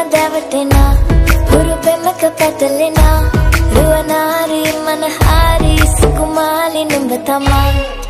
දැවටෙනා හුරු පෙමක පැටලෙනා රුවනාරි මනහාරි සුකුමාලි නුඹ තමා